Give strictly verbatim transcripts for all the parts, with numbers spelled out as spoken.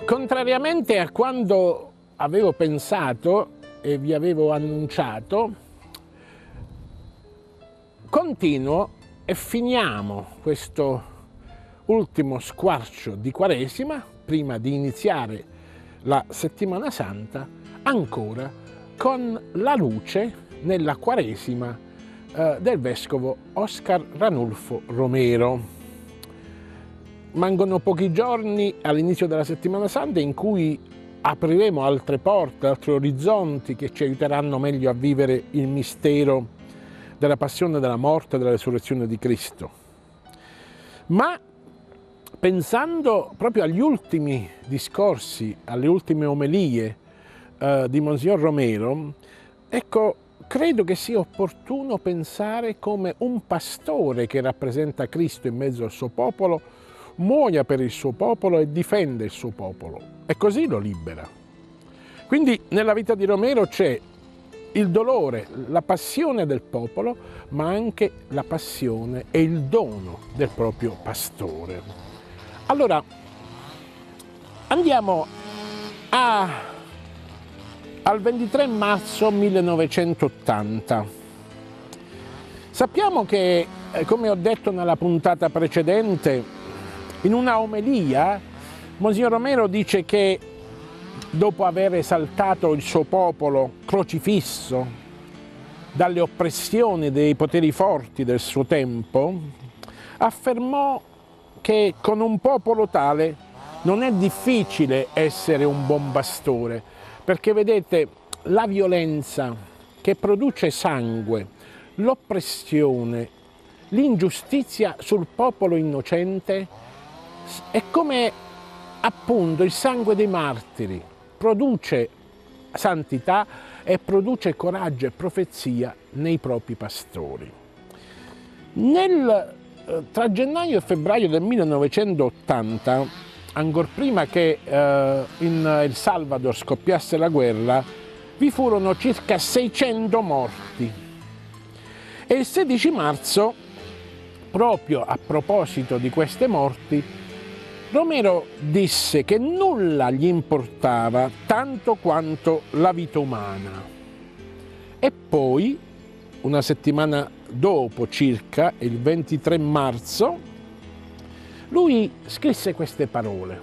Contrariamente a quando avevo pensato e vi avevo annunciato, continuo e finiamo questo ultimo squarcio di Quaresima, prima di iniziare la Settimana Santa, ancora con la luce nella Quaresima eh, del Vescovo Oscar Ranulfo Romero. Mancano pochi giorni all'inizio della Settimana Santa in cui apriremo altre porte, altri orizzonti che ci aiuteranno meglio a vivere il mistero della passione, della morte e della resurrezione di Cristo. Ma pensando proprio agli ultimi discorsi, alle ultime omelie eh, di Monsignor Romero, ecco, credo che sia opportuno pensare come un pastore che rappresenta Cristo in mezzo al suo popolo muoia per il suo popolo e difende il suo popolo e così lo libera. Quindi nella vita di Romero c'è il dolore, la passione del popolo, ma anche la passione e il dono del proprio pastore. Allora, andiamo a, al ventitré marzo millenovecentottanta. Sappiamo che, come ho detto nella puntata precedente, in una omelia, Monsignor Romero dice che dopo aver esaltato il suo popolo crocifisso dalle oppressioni dei poteri forti del suo tempo, affermò che con un popolo tale non è difficile essere un buon pastore, perché vedete, la violenza che produce sangue, l'oppressione, l'ingiustizia sul popolo innocente è come appunto il sangue dei martiri, produce santità e produce coraggio e profezia nei propri pastori. Nel, tra gennaio e febbraio del millenovecentottanta, ancor prima che eh, in El Salvador scoppiasse la guerra, vi furono circa seicento morti. E il sedici marzo, proprio a proposito di queste morti, Romero disse che nulla gli importava tanto quanto la vita umana. E poi, una settimana dopo circa, il ventitré marzo, lui scrisse queste parole.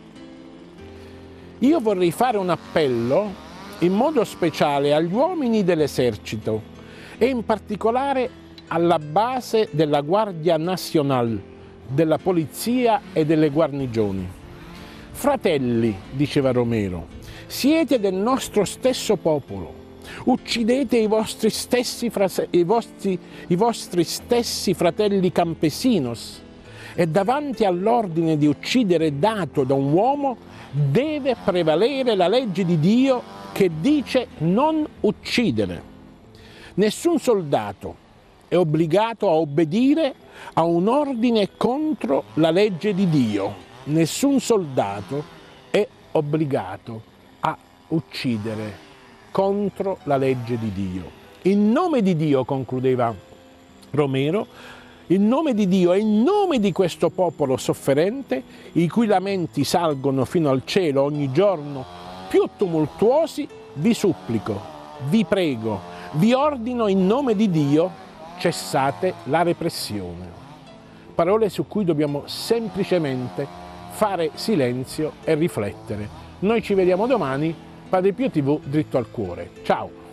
Io vorrei fare un appello in modo speciale agli uomini dell'esercito e in particolare alla base della Guardia Nacional, della polizia e delle guarnigioni. Fratelli, diceva Romero, siete del nostro stesso popolo, uccidete i vostri stessi, i vostri, i vostri stessi fratelli campesinos e davanti all'ordine di uccidere dato da un uomo deve prevalere la legge di Dio che dice non uccidere. Nessun soldato è obbligato a obbedire a un ordine contro la legge di Dio. Nessun soldato è obbligato a uccidere contro la legge di Dio. In nome di Dio, concludeva Romero, in nome di Dio e in nome di questo popolo sofferente, i cui lamenti salgono fino al cielo ogni giorno più tumultuosi, vi supplico, vi prego, vi ordino in nome di Dio, cessate la repressione. Parole su cui dobbiamo semplicemente fare silenzio e riflettere. Noi ci vediamo domani, Padre Pio tivù, dritto al cuore. Ciao!